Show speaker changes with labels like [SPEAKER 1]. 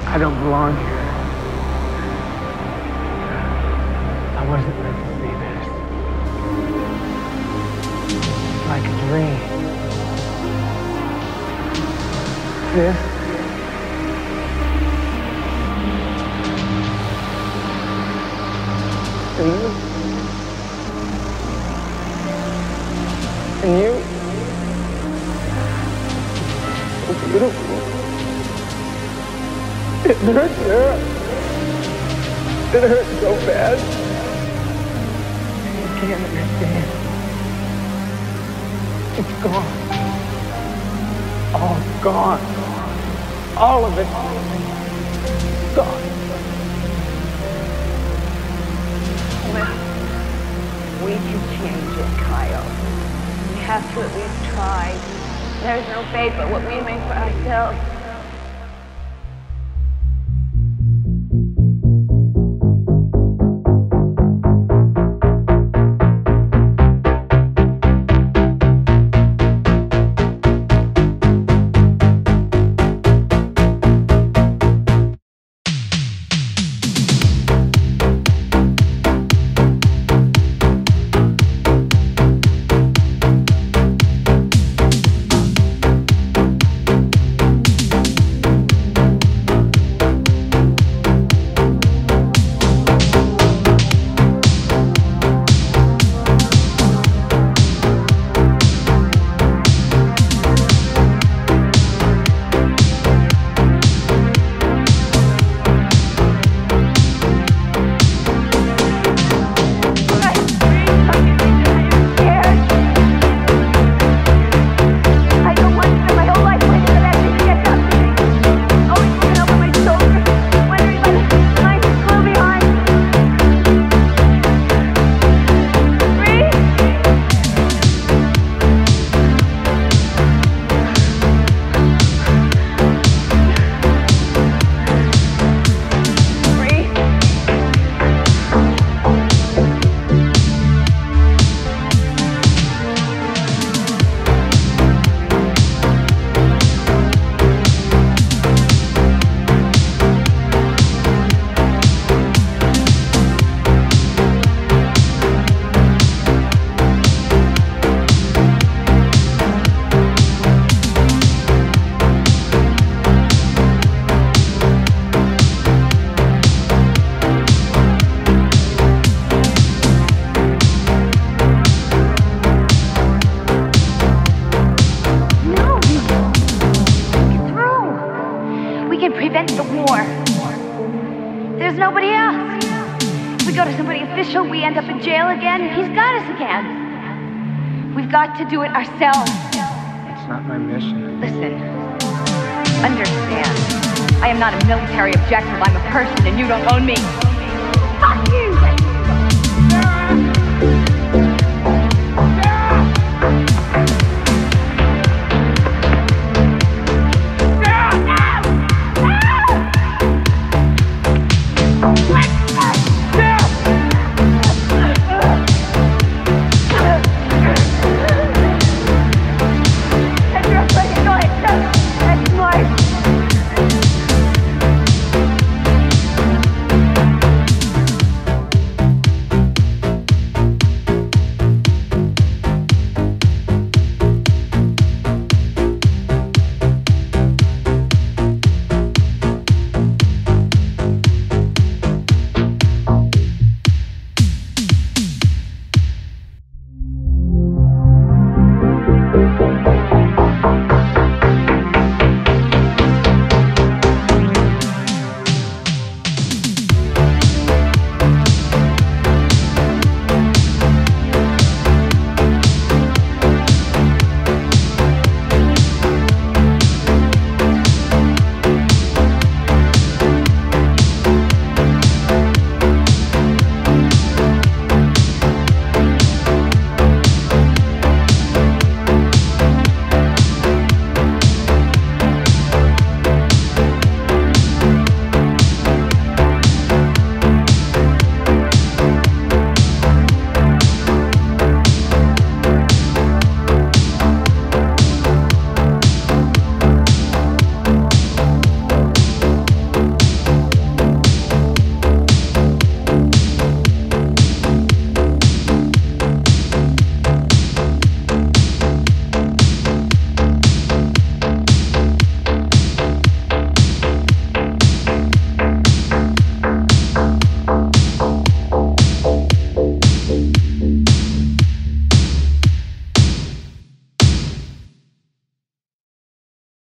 [SPEAKER 1] I don't belong here. I wasn't meant to see this. It's like a dream. This and you. And you. So beautiful. It hurts, Sarah. It hurts so bad. You can't understand. It's gone. All gone. All of it. Gone.
[SPEAKER 2] Well, we can change it, Kyle. We have to at least try. There's no fate but what we make for ourselves. Prevent the war. There's nobody else. If we go to somebody official, we end up in jail again, and he's got us again. We've got to do it ourselves.
[SPEAKER 1] It's not my mission.
[SPEAKER 2] Listen, understand. I am not a military objective. I'm a person, and you don't own me. Fuck you!